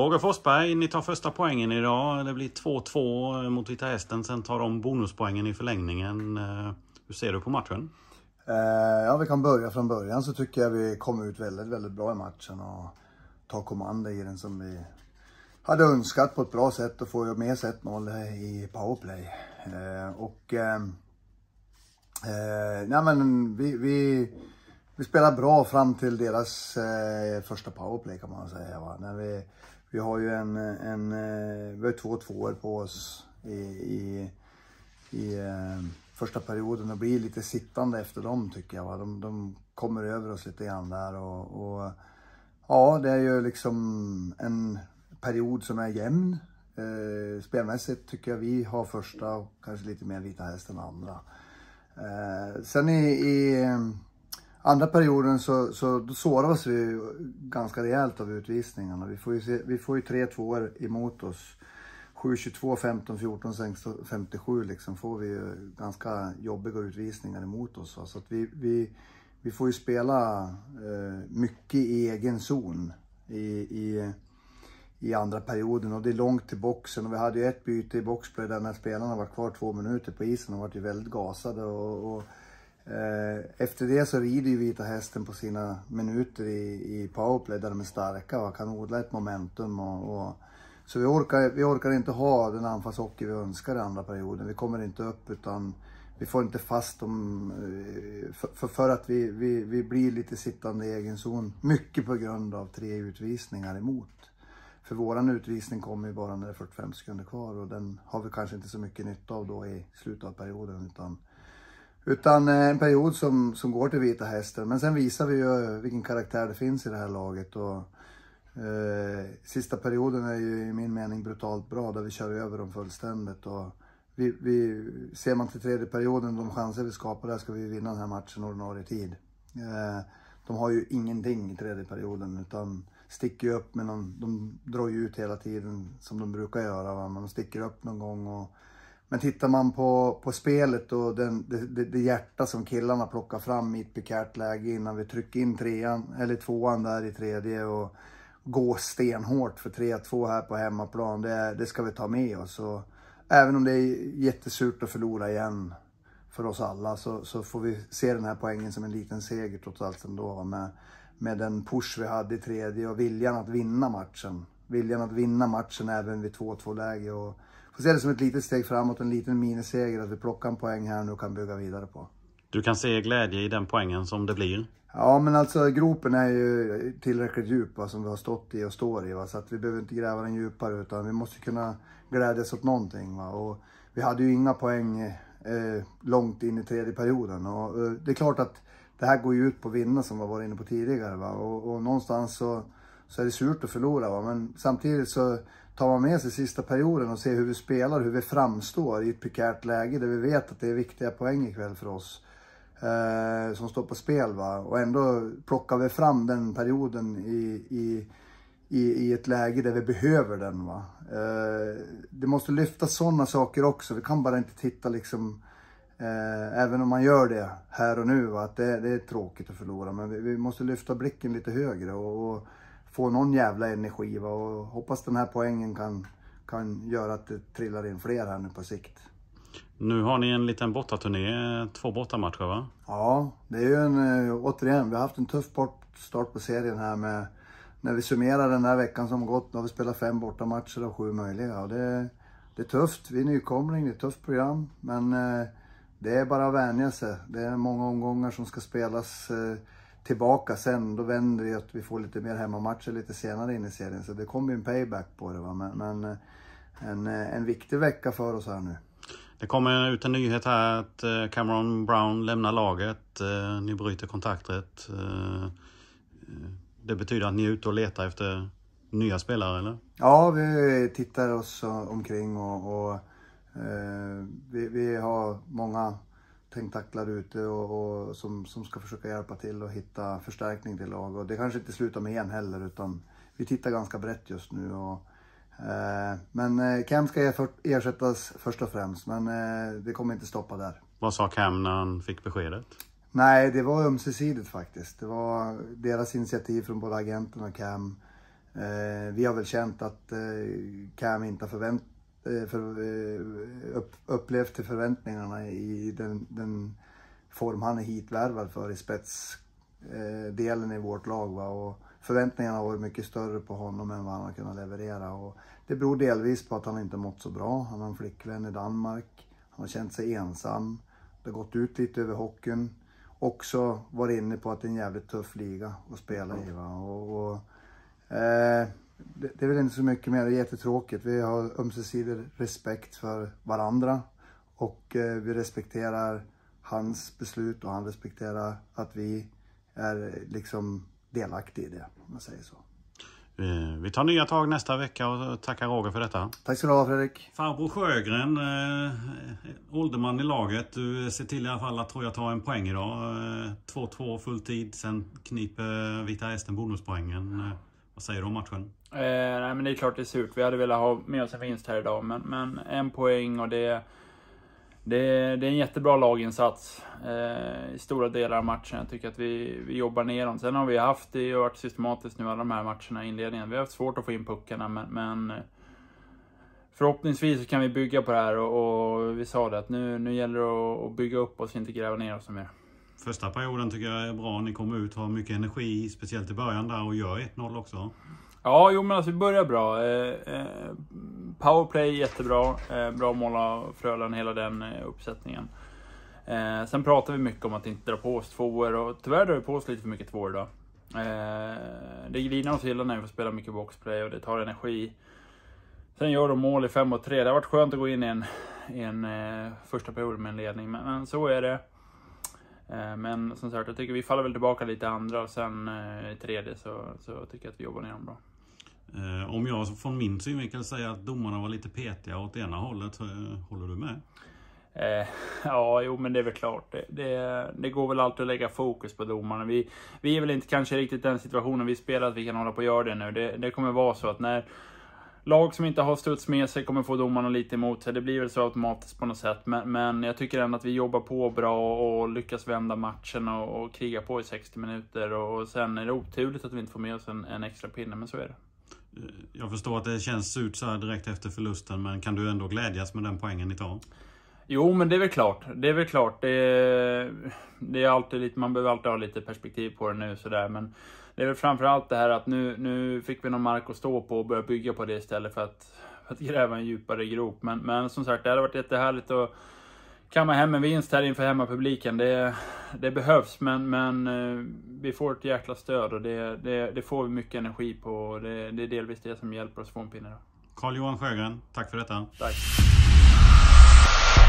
Roger Forsberg, ni tar första poängen idag. Det blir 2-2 mot Vita Hästen. Sen tar de bonuspoängen i förlängningen. Hur ser du på matchen? Ja, vi kan börja från början. Så tycker jag vi kom ut väldigt, väldigt bra i matchen. Och tar kommando i den som vi hade önskat på ett bra sätt. Och får ju med sig 1-0 i powerplay. Nej, men vi spelar bra fram till deras första powerplay kan man säga. Va? När vi har ju vi har 2-2 på oss i första perioden och blir lite sittande efter dem tycker jag. Va? De kommer över oss lite grann där och ja, det är ju liksom en period som är jämn. Spelmässigt tycker jag vi har första och kanske lite mer Vita Hästen än andra. Sen i andra perioden så såras vi ganska rejält av utvisningarna. Vi får ju 3-2 emot oss. 7-22, 15-14, 16-57 liksom får vi ju ganska jobbiga utvisningar emot oss. Så att vi får ju spela mycket i egen zon i andra perioden. Och det är långt till boxen. Och vi hade ju ett byte i boxplay där när spelarna var kvar 2 minuter på isen och var ju väldigt gasade. Efter det så rider ju Vita Hästen på sina minuter i powerplay där de är starka och kan odla ett momentum. Så vi orkar inte ha den anfallshockey vi önskar i andra perioden. Vi kommer inte upp utan vi får inte fast dem för att vi blir lite sittande i egen zon. Mycket på grund av 3 utvisningar emot. För våran utvisning kommer ju bara när det är 45 sekunder kvar och den har vi kanske inte så mycket nytta av då i slutet av perioden utan en period som går till Vita Hästen. Men sen visar vi ju vilken karaktär det finns i det här laget och sista perioden är ju i min mening brutalt bra där vi kör över dem fullständigt och vi ser man till tredje perioden de chanser vi skapar där ska vi vinna den här matchen ordinarie tid. De har ju ingenting i tredje perioden utan sticker ju upp men de drar ju ut hela tiden som de brukar göra. Va? Man sticker upp någon gång men tittar man på spelet och det hjärta som killarna plockar fram i ett prekärt läge innan vi trycker in 3:an eller 2:an där i tredje och går stenhårt för 3-2 här på hemmaplan. Det ska vi ta med oss. Och även om det är jättesurt att förlora igen för oss alla så får vi se den här poängen som en liten seger trots allt ändå. Med den push vi hade i tredje och viljan att vinna matchen. Viljan att vinna matchen även vid 2-2 läge. Och får se det som ett litet steg framåt, en liten miniseger att vi plockar en poäng här nu och kan bygga vidare på. Du kan se glädje i den poängen som det blir? Ja, men alltså gropen är ju tillräckligt djup som vi har stått i och står i. Va? Så att vi behöver inte gräva den djupare utan vi måste kunna glädjas åt någonting. Va? Och vi hade ju inga poäng långt in i tredje perioden. Och det är klart att det här går ju ut på att vinna som vi var inne på tidigare. Va? Och någonstans så är det surt att förlora. Va? Men samtidigt så tar man med sig sista perioden och ser hur vi spelar, hur vi framstår i ett prekärt läge där vi vet att det är viktiga poäng ikväll för oss. Som står på spel. Va? Och ändå plockar vi fram den perioden i ett läge där vi behöver den. Va? Det måste lyfta sådana saker också. Vi kan bara inte titta liksom även om man gör det här och nu. Va? Att det är tråkigt att förlora. Men vi måste lyfta blicken lite högre och få någon jävla energi. Va? Och hoppas den här poängen kan göra att det trillar in fler här nu på sikt. Nu har ni en liten bortaturné, 2 bortamatcher va? Ja, det är ju återigen, vi har haft en tuff start på serien här med, när vi summerar den här veckan som gått, då har vi spelat 5 bortamatcher och 7 möjliga. Och det är tufft, vi är nykomling, det är ett tufft program, men det är bara att vänja sig. Det är många omgångar som ska spelas tillbaka sen, då vänder vi att vi får lite mer hemmamatcher lite senare in i serien. Så det kommer ju en payback på det va, men en viktig vecka för oss här nu. Det kommer ut en nyhet här att Cameron Brown lämnar laget. Ni bryter kontraktet. Det betyder att ni är ute och letar efter nya spelare, eller? Ja, vi tittar oss omkring och vi har många tentaklar ute och som ska försöka hjälpa till och hitta förstärkning till lag. Och det kanske inte slutar med en heller, utan vi tittar ganska brett just nu. Men Cam ska ersättas först och främst, men det kommer inte stoppa där. Vad sa Cam när han fick beskedet? Nej, det var ömsesidigt faktiskt. Det var deras initiativ från både agenten och Cam. Vi har väl känt att Cam inte har upplevt till förväntningarna i den form han är hitvärvad för i spetsdelen i vårt lag. Va? Och förväntningarna har varit mycket större på honom än vad han har kunnat leverera. Och det beror delvis på att han inte mått så bra. Han har en flickvän i Danmark. Han har känt sig ensam. Det har gått ut lite över hockeyn. Också varit inne på att det är en jävligt tuff liga att spela i. Va? Det är väl inte så mycket mer, det är jättetråkigt. Vi har ömsesidig respekt för varandra. Och vi respekterar hans beslut och han respekterar att vi är liksom delaktiga i det, om man säger så. Vi tar nya tag nästa vecka och tackar Roger för detta. Tack så du ha, Fredrik. Farbror Sjögren, ålderman i laget. Du ser till i alla fall att tror jag tar en poäng idag. 2-2 full tid, sen kniper Vita Hästen bonuspoängen. Vad säger du om matchen? Nej, men det är klart det är surt. Vi hade velat ha med oss en vinst här idag. Men en poäng och det är en jättebra laginsats i stora delar av matchen. Jag tycker att vi jobbar ner dem. Sen har vi haft det och varit systematiskt nu alla de här matcherna i inledningen. Vi har haft svårt att få in puckarna, men förhoppningsvis så kan vi bygga på det här. Och vi sa det att nu gäller det att bygga upp oss och inte gräva ner oss mer. Första perioden tycker jag är bra. Ni kommer ut, har mycket energi, speciellt i början där, och gör 1-0 också. Ja, jo men alltså vi börjar bra. Powerplay jättebra. Bra mål av Frölunda, hela den uppsättningen. Sen pratar vi mycket om att inte dra på oss tvåor. Och tyvärr drar vi på oss lite för mycket tvåor idag. Det grinar oss illa när vi får spela mycket boxplay och det tar energi. Sen gör de mål i 5-3. Det har varit skönt att gå in i en första period med en ledning. Men så är det. Men som sagt, jag tycker vi faller väl tillbaka lite andra. Och sen i tredje så tycker jag att vi jobbar ner dem bra. Om jag från min synvinkel säger att domarna var lite petiga åt ena hållet, håller du med? Ja, jo men det är väl klart. Det går väl alltid att lägga fokus på domarna. Vi är väl inte kanske riktigt den situationen vi spelar att vi kan hålla på att göra det nu. Det kommer vara så att när lag som inte har studs med sig kommer få domarna lite emot sig. Det blir väl så automatiskt på något sätt. Men jag tycker ändå att vi jobbar på bra och lyckas vända matchen och kriga på i 60 minuter. Och sen är det oturligt att vi inte får med oss en extra pinne, men så är det. Jag förstår att det känns ut så här direkt efter förlusten, men kan du ändå glädjas med den poängen ni tar? Jo, men det är väl klart. Det är alltid lite, man behöver alltid ha lite perspektiv på det nu sådär, men det är väl framförallt det här att nu fick vi någon mark att stå på och börja bygga på det istället för att gräva en djupare grop. Men som sagt, det hade varit jättehärligt att kamma hem en vinst här inför hemmapubliken. Det behövs, men vi får ett jäkla stöd och det får vi mycket energi på. Och det är delvis det som hjälper oss få en pinne då. Carl-Johan Sjögren, tack för detta. Tack.